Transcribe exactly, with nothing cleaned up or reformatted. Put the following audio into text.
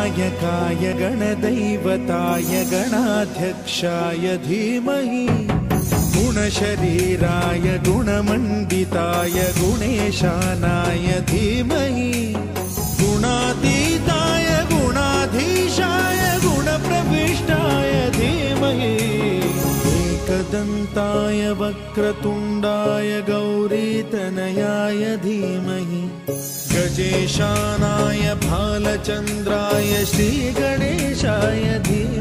गणनायकाय गणदैवताय गणाध्यक्षाय धीमहि गुणशरीराय गुणमण्डिताय गुणेशानाय धीमहि गुणातीताय गुणाधीशाय गुणप्रविष्टाय धीमहि एकदन्ताय वक्रतुण्डाय गौरीतनयाय धीमहि गजेशानाय भालचन्द्राय श्रीगणेशाय धीमहि